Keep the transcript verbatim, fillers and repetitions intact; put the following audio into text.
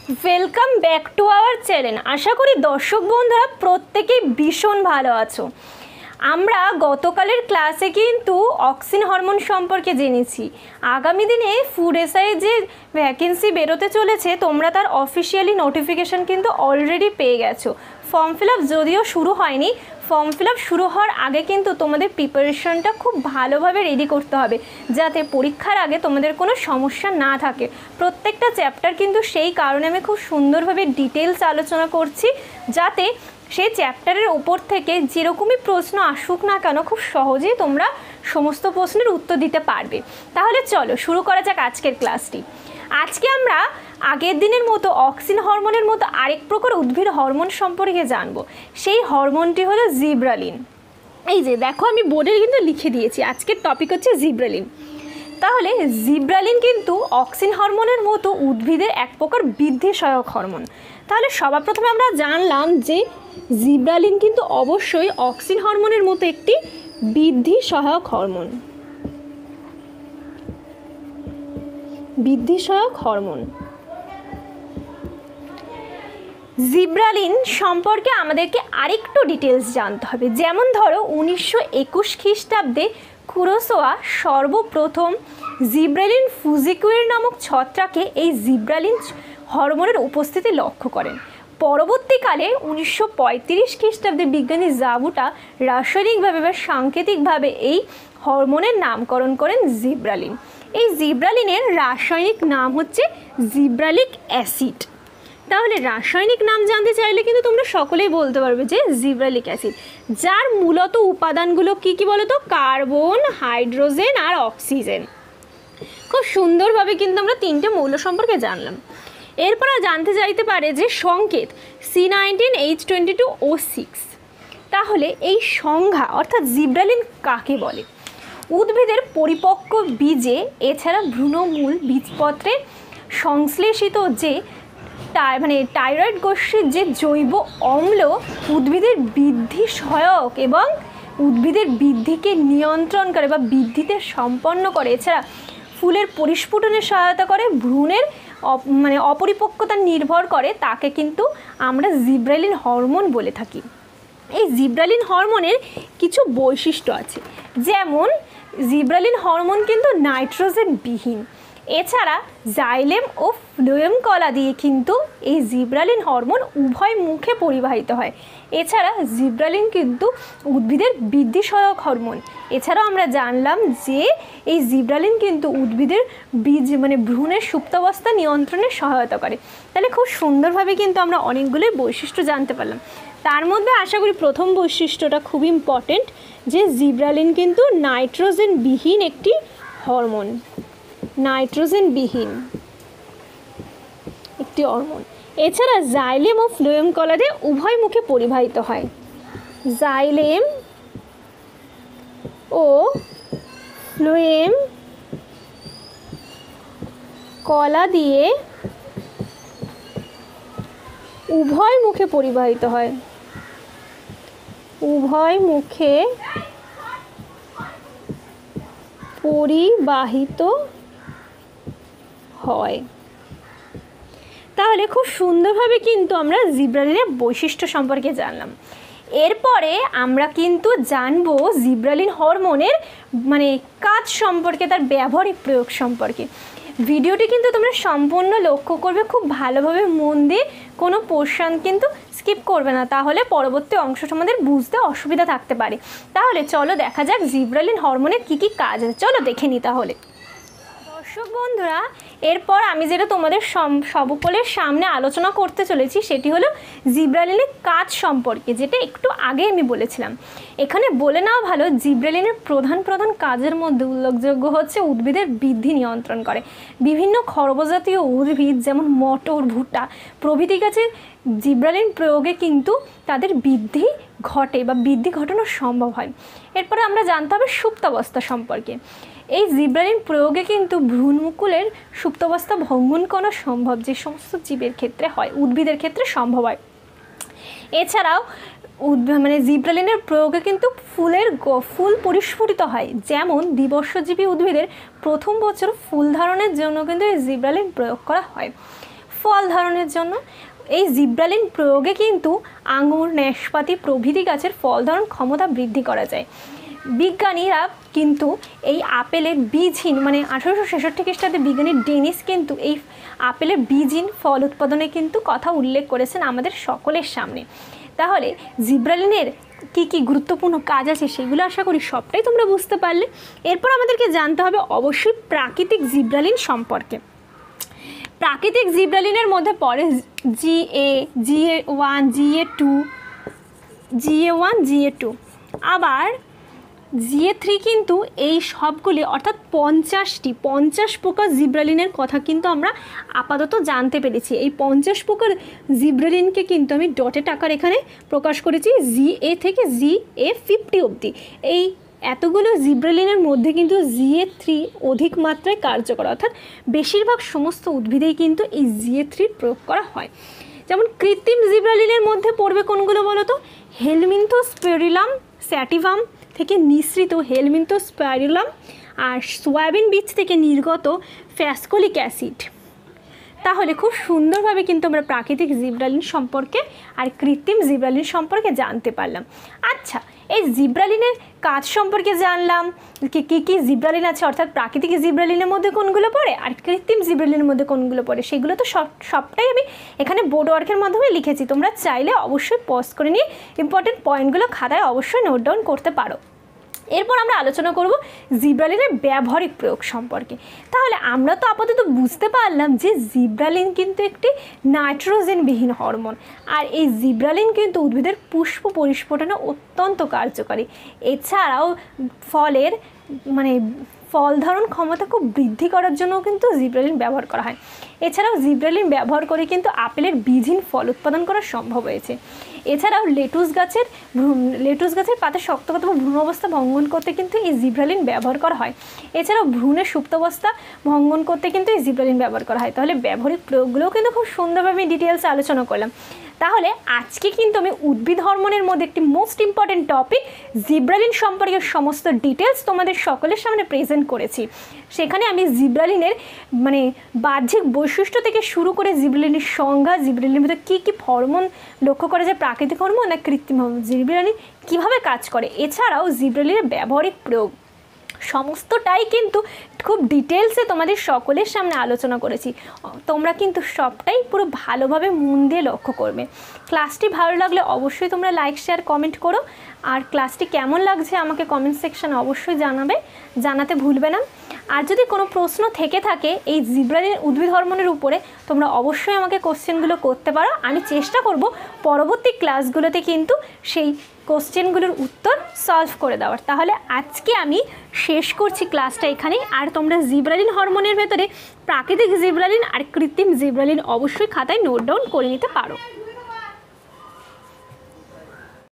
Welcome back to our channel. আশা করি দর্শক বন্ধুরা প্রত্যেকেই ভীষণ ভালো আছো। আমরা গতকালের ক্লাসে কিন্তু অক্সিন হরমোন সম্পর্কে জেনেছি। আগামী দিনে ফুড এসআই যে ভ্যাকেন্সি বেরোতে চলেছে তোমরা তার অফিসিয়ালি নোটিফিকেশান কিন্তু অলরেডি পেয়ে গেছো। ফর্ম ফিল আপ যদিও শুরু হয়নি, ফর্ম ফিল আপ শুরু হওয়ার আগে কিন্তু তোমাদের প্রিপারেশনটা খুব ভালোভাবে রেডি করতে হবে যাতে পরীক্ষার আগে তোমাদের কোনো সমস্যা না থাকে। প্রত্যেকটা চ্যাপ্টার কিন্তু সেই কারণে আমি খুব সুন্দরভাবে ডিটেলস আলোচনা করছি যাতে সেই চ্যাপ্টারের ওপর থেকে যেরকমই প্রশ্ন আসুক না কেন খুব সহজেই তোমরা সমস্ত প্রশ্নের উত্তর দিতে পারবে। তাহলে চলো শুরু করা যাক আজকের ক্লাসটি। আজকে আমরা আগের দিনের মতো অক্সিন হরমোনের মতো আরেক প্রকার উদ্ভিদ হরমোন সম্পর্কে জানবো। সেই হরমোনটি হলো জিব্রালিন। এই যে দেখো আমি বোর্ডে কিন্তু লিখে দিয়েছি, আজকের টপিক হচ্ছে জিব্রালিন। তাহলে জিব্রালিন কিন্তু অক্সিন হরমোনের মতো উদ্ভিদের এক প্রকার বৃদ্ধি সহায়ক হরমোন। তাহলে সবার প্রথমে আমরা জানলাম যে জিব্রালিন কিন্তু অবশ্যই অক্সিন হরমোনের মতো একটি বৃদ্ধি সহায়ক হরমোন। বৃদ্ধি সহায়ক হরমোন জিব্রালিন সম্পর্কে আমাদেরকে আরেকটু ডিটেলস জানতে হবে। যেমন ধরো উনিশশো একুশ খ্রিস্টাব্দে কুরোসাওয়া সর্বপ্রথম জিব্রালিন ফুজিকুয়ের নামক ছত্রাকে এই জিব্রালিন হরমোনের উপস্থিতি লক্ষ্য করেন। পরবর্তীকালে উনিশশো পঁয়ত্রিশ খ্রিস্টাব্দে বিজ্ঞানী জাবুটা রাসায়নিকভাবে বা সাংকেতিকভাবে এই হরমোনের নামকরণ করেন জিব্রালিন। এই জিব্রালিনের রাসায়নিক নাম হচ্ছে জিব্রালিক অ্যাসিড। তাহলে রাসায়নিক নাম জানতে চাইলে কিন্তু তোমরা সকলেই বলতে পারবে যে জিব্রালিক অ্যাসিড, যার মূলত উপাদানগুলো কী কী বলো তো? কার্বন, হাইড্রোজেন আর অক্সিজেন। খুব সুন্দরভাবে কিন্তু আমরা তিনটে মৌল সম্পর্কে জানলাম। এরপর জানতে চাইতে পারে যে সংকেত C nineteen H twenty two O six. তাহলে এই সংজ্ঞা অর্থাৎ জিব্রালিন কাকে বলে? উদ্ভিদের পরিপক্ক বীজে এছাড়া ভ্রূণমূল বীজপত্রে সংশ্লেষিত যে মানে টাইরয়েড গোষ্ঠীর যে জৈব অম্ল উদ্ভিদের বৃদ্ধি সহায়ক এবং উদ্ভিদের বৃদ্ধিকে নিয়ন্ত্রণ করে বা বৃদ্ধিতে সম্পন্ন করে, এছাড়া ফুলের পরিস্ফুটনে সহায়তা করে, ভ্রূণের মানে অপরিপক্কতা নির্ভর করে, তাকে কিন্তু আমরা জিব্রালিন হরমোন বলে থাকি। এই জিব্রালিন হরমোনের কিছু বৈশিষ্ট্য আছে, যেমন জিব্রালিন হরমোন কিন্তু নাইট্রোজেন বিহীন। এছাড়া জাইলেম ও ফ্লোয়েম কলা দিয়ে কিন্তু এই জিব্রালিন হরমোন উভয় মুখে পরিবাহিত হয়। এছাড়া জিব্রালিন কিন্তু উদ্ভিদের বৃদ্ধি সহায়ক হরমোন। এছাড়াও আমরা জানলাম যে এই জিব্রালিন কিন্তু উদ্ভিদের বীজ মানে ভ্রূণের সুপ্তাবস্থা নিয়ন্ত্রণে সহায়তা করে। তাহলে খুব সুন্দরভাবে কিন্তু আমরা অনেকগুলোই বৈশিষ্ট্য জানতে পারলাম। তার মধ্যে আশা করি প্রথম বৈশিষ্ট্যটা খুব ইম্পর্টেন্ট যে জিব্রালিন কিন্তু নাইট্রোজেন বিহীন একটি হরমোন। নাইট্রোজেন বিহীন একটি হরমোন। এছাড়া জাইলেম ও ফ্লোয়েম কলারে উভয় মুখে পরিবাহিত হয়। জাইলেম ও ফ্লোয়েম কলা দিয়ে উভয় মুখে পরিবাহিত হয়। উভয় মুখে পরিবাহিত হয়। তাহলে খুব সুন্দরভাবে কিন্তু আমরা জিব্রালিনের বৈশিষ্ট্য সম্পর্কে জানলাম। এরপরে আমরা কিন্তু জানবো জিব্রালিন হরমোনের মানে কাজ সম্পর্কে, তার ব্যবহারিক প্রয়োগ সম্পর্কে। ভিডিওটি কিন্তু তোমরা সম্পূর্ণ লক্ষ্য করবে, খুব ভালোভাবে মন দিয়ে কোনো পোর্শন কিন্তু স্কিপ করবে না, তাহলে পরবর্তী অংশটা আমাদের বুঝতে অসুবিধা থাকতে পারে। তাহলে চলো দেখা যাক জিব্রালিন হরমোনের কী কী কাজ আছে, চলো দেখে নিই। তাহলে দর্শক বন্ধুরা, এরপর আমি যেটা তোমাদের সকলের সামনে আলোচনা করতে চলেছি সেটি হলো জিব্রালিনের কাজ সম্পর্কে, যেটা একটু আগে আমি বলেছিলাম। এখানে বলে নেওয়া ভালো, জিব্রালিনের প্রধান প্রধান কাজের মধ্যে উল্লেখযোগ্য হচ্ছে উদ্ভিদের বৃদ্ধি নিয়ন্ত্রণ করে। বিভিন্ন খর্বজাতীয় উদ্ভিদ যেমন মটর, ভুট্টা প্রভৃতি গাছে জিব্রালিন প্রয়োগে কিন্তু তাদের বৃদ্ধি ঘটে বা বৃদ্ধি ঘটানো সম্ভব হয়। এরপরে আমরা জানতে হবে সুপ্তাবস্থা সম্পর্কে। এই জিব্রালিন প্রয়োগে কিন্তু ভ্রূণমুকুলের সুপ্তাবস্থা ভঙ্গন করা সম্ভব, যে সমস্ত জীবের ক্ষেত্রে হয়, উদ্ভিদের ক্ষেত্রে সম্ভব হয়। এছাড়াও মানে জিব্রালিনের প্রয়োগে কিন্তু ফুলের ফুল পরিস্ফুটিত হয়, যেমন দ্বিবর্ষজীবী উদ্ভিদের প্রথম বছর ফুল ধারণের জন্য কিন্তু এই জিব্রালিন প্রয়োগ করা হয়। ফল ধারণের জন্য। এই জিব্রালিন প্রয়োগে কিন্তু আঙুর, নাশপাতি প্রভৃতি গাছের ফল ধারণ ক্ষমতা বৃদ্ধি করা যায়। বিজ্ঞানীরা কিন্তু এই আপেলের বীজহীন মানে আঠারোশো ছেষট্টি খ্রিস্টাব্দে বিজ্ঞানী ডেনিস কিন্তু এই আপেলের বীজহীন ফল উৎপাদনে কিন্তু কথা উল্লেখ করেছেন আমাদের সকলের সামনে। তাহলে জিব্রালিনের কী কী গুরুত্বপূর্ণ কাজ আছে সেগুলো আশা করি সবটাই তোমরা বুঝতে পারলে। এরপর আমাদেরকে জানতে হবে অবশ্যই প্রাকৃতিক জিব্রালিন সম্পর্কে। প্রাকৃতিক জিব্রালিনের মধ্যে পড়ে G A, G A one, G A two, G A one, G A two, আবার জি এ থ্রি। কিন্তু এই সবগুলি অর্থাৎ পঞ্চাশটি পঞ্চাশ প্রকার জিব্রালিনের কথা কিন্তু আমরা আপাতত জানতে পেরেছি। এই পঞ্চাশ প্রকার জিব্রালিনকে কিন্তু আমি ডটেড আকার এখানে প্রকাশ করেছি জি এ থেকে জি এ ফিফটি অবধি। এই এতগুলো জিব্রালিনের মধ্যে কিন্তু জি এ থ্রি অধিক মাত্রায় কার্যকর, অর্থাৎ বেশিরভাগ সমস্ত উদ্ভিদেই কিন্তু এই জি এ থ্রির প্রয়োগ করা হয়। যেমন কৃত্রিম জিব্রালিনের মধ্যে পড়বে কোনগুলো বলো তো? হেলমিনথোস্পেরিলাম স্যাটিভাম থেকে নিঃসৃত হেলমিনথোস্পেরিলাম আর সয়াবিন বীজ থেকে নির্গত ফ্যাসকোলিক অ্যাসিড। তাহলে খুব সুন্দরভাবে কিন্তু আমরা প্রাকৃতিক জিব্রালিন সম্পর্কে আর কৃত্রিম জিব্রালিন সম্পর্কে জানতে পারলাম। আচ্ছা, এই জিব্রালিনের কাজ সম্পর্কে জানলাম, কি কী কী জিব্রালিন আছে, অর্থাৎ প্রাকৃতিক জিব্রালিনের মধ্যে কোনগুলো পড়ে আর কৃত্রিম জিব্রালিনের মধ্যে কোনগুলো পড়ে, সেগুলো তো সব সবটাই আমি এখানে বোর্ড ওয়ার্কের মাধ্যমে লিখেছি। তোমরা চাইলে অবশ্যই পজ করে নিয়ে ইম্পর্টেন্ট পয়েন্টগুলো খাতায় অবশ্যই নোট ডাউন করতে পারো। এরপর আমরা আলোচনা করব জিব্রালিনের ব্যবহারিক প্রয়োগ সম্পর্কে। তাহলে আমরা তো আপাতত বুঝতে পারলাম যে জিব্রালিন কিন্তু একটি নাইট্রোজেনবিহীন হরমোন, আর এই জিব্রালিন কিন্তু উদ্ভিদের পুষ্প পরিস্ফুটনে অত্যন্ত কার্যকারী। এছাড়াও ফলের মানে ফল ধারণ ক্ষমতা খুব বৃদ্ধি করার জন্যও কিন্তু জিব্রালিন ব্যবহার করা হয়। এছাড়াও জিব্রালিন ব্যবহার করে কিন্তু আপেলের বীজহীন ফল উৎপাদন করা সম্ভব হয়েছে। এছাড়াও লেটুস গাছের লেটুস গাছের পাতা শক্তগত বা ভ্রূণ অবস্থা ভঙ্গন করতে কিন্তু এই জিব্রালিন ব্যবহার করা হয়। এছাড়াও ভ্রূণের সুপ্তাবস্থা ভঙ্গন করতে কিন্তু এই জিব্রালিন ব্যবহার করা হয়। তাহলে ব্যবহারিক প্রয়োগগুলোও কিন্তু খুব সুন্দরভাবে ডিটেলসে আলোচনা করলাম। তাহলে আজকে কিন্তু আমি উদ্ভিদ হরমোনের মধ্যে একটি মোস্ট ইম্পর্টেন্ট টপিক জিব্রালিন সম্পর্কে সমস্ত ডিটেলস তোমাদের সকলের সামনে প্রেজেন্ট করেছি। সেখানে আমি জিব্রালিনের মানে বাহ্যিক বৈশিষ্ট্য থেকে শুরু করে জিব্রালিনের সংজ্ঞা, জিব্রালিনের মধ্যে কী কী হরমোন লক্ষ্য করা যায়, প্রাকৃতিক হরমোন না কৃত্রিম হরমোন, জিব্রালিন কীভাবে কাজ করে, এছাড়াও জিব্রালিনের ব্যবহারিক প্রয়োগ সমস্তটাই কিন্তু খুব ডিটেলসে তোমাদের সকলের সামনে আলোচনা করেছি। তোমরা কিন্তু সবটাই পুরো ভালোভাবে মন দিয়ে লক্ষ্য করবে। ক্লাসটি ভালো লাগলে অবশ্যই তোমরা লাইক, শেয়ার, কমেন্ট করো। আর ক্লাসটি কেমন লাগছে আমাকে কমেন্ট সেকশানে অবশ্যই জানাবে, জানাতে ভুলবে না। আর যদি কোনো প্রশ্ন থেকে থাকে এই জিব্রালিন উদ্ভিদ হরমোনের উপরে, তোমরা অবশ্যই আমাকে কোশ্চেনগুলো করতে পারো। আমি চেষ্টা করব পরবর্তী ক্লাসগুলোতে কিন্তু সেই কোশ্চেনগুলোর উত্তর সলভ করে দেওয়ার। তাহলে আজকে আমি শেষ করছি ক্লাসটা এখানেই। আর তোমরা জিব্রালিন হরমোনের ভেতরে প্রাকৃতিক জিব্রালিন আর কৃত্রিম জিব্রালিন অবশ্যই খাতায় নোট ডাউন করে নিতে পারো।